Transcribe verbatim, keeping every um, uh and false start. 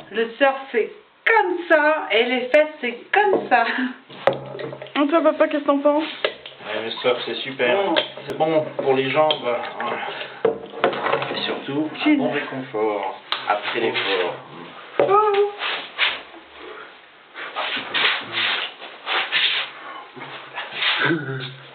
Le surf, c'est comme ça. Et les fesses, c'est comme ça. Et toi, papa, qu'est-ce que t'en penses? Ouais, le surf, c'est super. C'est bon pour les jambes. Et surtout, un bon réconfort après l'effort. Oh.